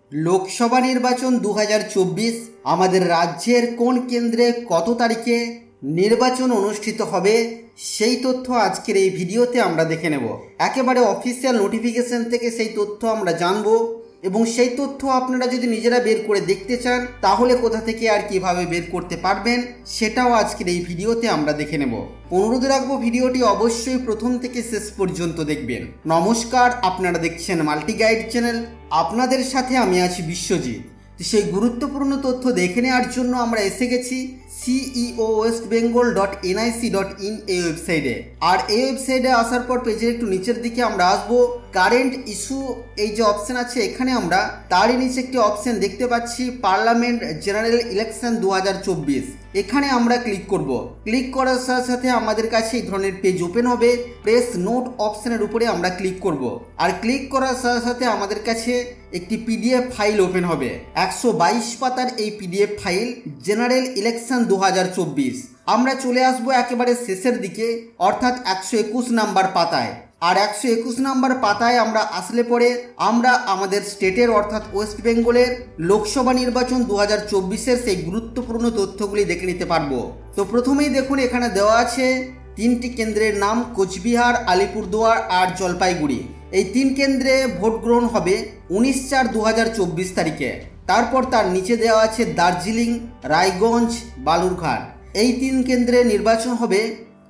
লোকসভা নির্বাচন 2024 আমাদের রাজ্যের কোন কেন্দ্রে কত তারিখে নির্বাচন অনুষ্ঠিত হবে সেই তথ্য আজকের এই ভিডিওতে আমরা দেখে নেব। একেবারে অফিসিয়াল নোটিফিকেশন থেকে সেই তথ্য আমরা জানব এবং সেই তথ্য আপনারা যদি নিজেরা বের করে দেখতে চান তাহলে কোথা থেকে আর কিভাবে বের করতে পারবেন সেটাও আজকের এই ভিডিওতে আমরা দেখে নেব। অনুরোধ রাখবো ভিডিওটি অবশ্যই প্রথম থেকে শেষ পর্যন্ত দেখবেন। নমস্কার, আপনারা দেখছেন মাল্টি গাইড চ্যানেল, আপনাদের সাথে আমি আছি বিশ্বজিৎ। সেই গুরুত্বপূর্ণ তথ্য দেখে নেওয়ার জন্য আমরা এসে গেছি ceowestbengal.nic.in এই ওয়েবসাইটে। আর এই ওয়েবসাইটে আসার পর পেজের একটু নিচের দিকে আমরা আসবো। কারেন্ট ইস্যু এই যে অপশন আছে এখানে আমরা তারই নিচে একটি অপশন দেখতে পাচ্ছি পার্লামেন্ট জেনারেল ইলেকশন 2024। এখানে আমরা ক্লিক করব। ক্লিক করার সাথে সাথে আমাদের কাছে এই ধরনের পেজ ওপেন হবে। প্রেস নোট অপশনের উপরে আমরা ক্লিক করব। আর ক্লিক করার সাথে সাথে আমাদের কাছে একটি পিডিএফ ফাইল ওপেন হবে। 122 পাতার এই পিডিএফ ফাইল জেনারেল ইলেকশন 2024। আমরা চলে আসব একেবারে শেষের দিকে, অর্থাৎ 121 নাম্বার পাতায়। আর 121 নাম্বার পাতায় আমরা আসলে পরে আমরা আমাদের স্টেটের অর্থাৎ ওয়েস্ট বেঙ্গলের লোকসভা নির্বাচন 2024-এর সেই গুরুত্বপূর্ণ তথ্যগুলি দেখে নিতে পারবো। তো প্রথমেই দেখুন এখানে দেওয়া আছে তিনটি কেন্দ্রের নাম, কোচবিহার, আলিপুরদুয়ার আর জলপাইগুড়ি। এই তিন কেন্দ্রে ভোট গ্রহণ হবে 19/4/2024 তারিখে। তারপর তার নিচে দেওয়া আছে দার্জিলিং, রায়গঞ্জ, বালুরঘাট। এই তিন কেন্দ্রে নির্বাচন হবে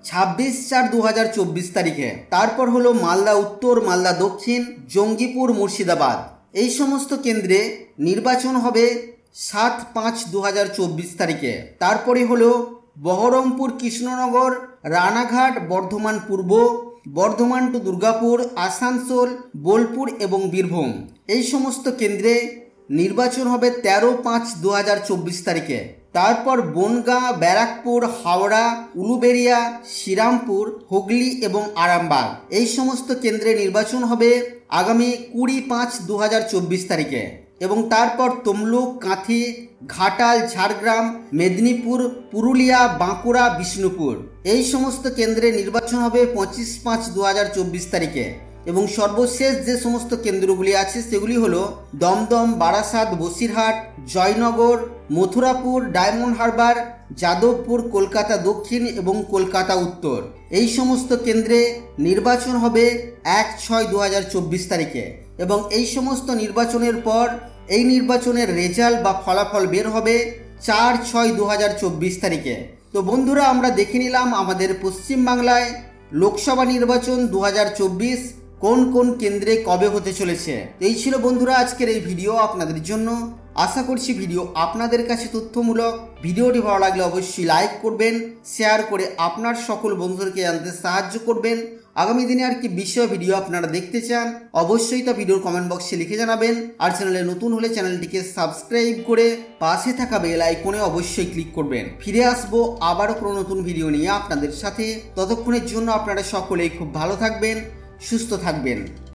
26/4/2024 তারিখে। তারপর হলো মালদা উত্তর, মালদা দক্ষিণ, জঙ্গিপুর, মুর্শিদাবাদ। এই সমস্ত কেন্দ্রে নির্বাচন হবে 7/5/2024 তারিখে। তারপরে হলো বহরমপুর, কৃষ্ণনগর, রানাঘাট, বর্ধমান পূর্ব, বর্ধমান টু দুর্গাপুর, আসানসোল, বোলপুর এবং বীরভূম। এই সমস্ত কেন্দ্রে নির্বাচন হবে 13/5/2024 তারিখে। তারপর বনগাঁ, ব্যারাকপুর, হাওড়া, উলুবেড়িয়া, শ্রীরামপুর, হুগলি এবং আরামবাগ। এই সমস্ত কেন্দ্রে নির্বাচন হবে আগামী 20/5/2024 তারিখে। এবং তারপর তমলুক, কাঁথি, ঘাটাল, ঝাড়গ্রাম, মেদিনীপুর, পুরুলিয়া, বাঁকুড়া, বিষ্ণুপুর। এই সমস্ত কেন্দ্রে নির্বাচন হবে 25/5/2024 তারিখে। এবং সর্বশেষ যে সমস্ত কেন্দ্রগুলি আছে সেগুলি হলো দমদম, বারাসাত, বসিরহাট, জয়নগর, মথুরাপুর, ডায়মন্ড হারবার, যাদবপুর, কলকাতা দক্ষিণ এবং কলকাতা উত্তর। এই সমস্ত কেন্দ্রে নির্বাচন হবে 1/6/2024 তারিখে। এবং এই সমস্ত নির্বাচনের পর এই নির্বাচনের রেজাল্ট বা ফলাফল বের হবে 4/6/2024 তারিখে। তো বন্ধুরা, আমরা দেখে নিলাম আমাদের পশ্চিমবাংলায় লোকসভা নির্বাচন 2024 কোন কোন কেন্দ্রে কবে হতে চলেছে। এই ছিল বন্ধুরা আজকের এই ভিডিও আপনাদের জন্য। আশা করছি ভিডিও আপনাদের কাছে তথ্যমূলক। ভিডিওটি ভালো লাগলে অবশ্যই লাইক করবেন, শেয়ার করে আপনার সকল বন্ধুদেরকে জানতে সাহায্য করবেন। আগামী দিনে আর কি বিষয় ভিডিও আপনারা দেখতে চান অবশ্যই তা ভিডিওর কমেন্ট বক্সে লিখে জানাবেন। আর চ্যানেলে নতুন হলে চ্যানেলটিকে সাবস্ক্রাইব করে পাশে থাকা বেল আইকনে অবশ্যই ক্লিক করবেন। ফিরে আসবো আবারও কোনো নতুন ভিডিও নিয়ে আপনাদের সাথে। ততক্ষণের জন্য আপনারা সকলেই খুব ভালো থাকবেন, সুস্থ থাকবেন।